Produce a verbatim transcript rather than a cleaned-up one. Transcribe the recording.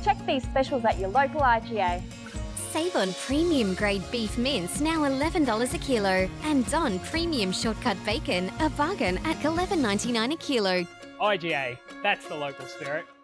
Check these specials at your local I G A. Save on premium grade beef mince, now eleven dollars a kilo. And Don premium shortcut bacon, a bargain at eleven ninety-nine a kilo. I G A, that's the local spirit.